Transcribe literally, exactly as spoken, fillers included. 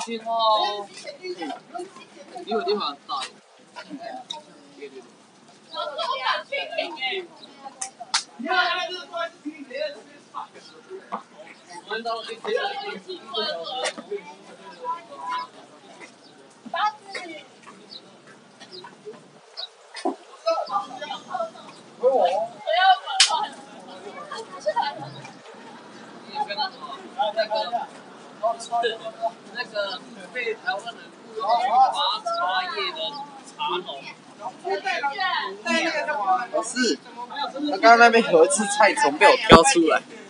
行哦，你有地方大。那个被台湾人雇伐茶叶的茶农。 不是，他刚刚那边有一只菜虫被我挑出来。